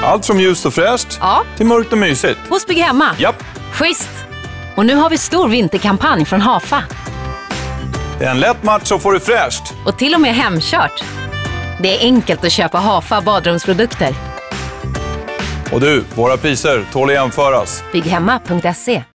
Allt från ljust och fräscht till mörkt och mysigt. Hos Bygghemma? Japp. Schysst! Och nu har vi stor vinterkampanj från Hafa. Det är en lätt match så får du fräscht. Och till och med hemkört. Det är enkelt att köpa Hafa badrumsprodukter. Och du, våra priser tål att jämföras. Bygghemma.se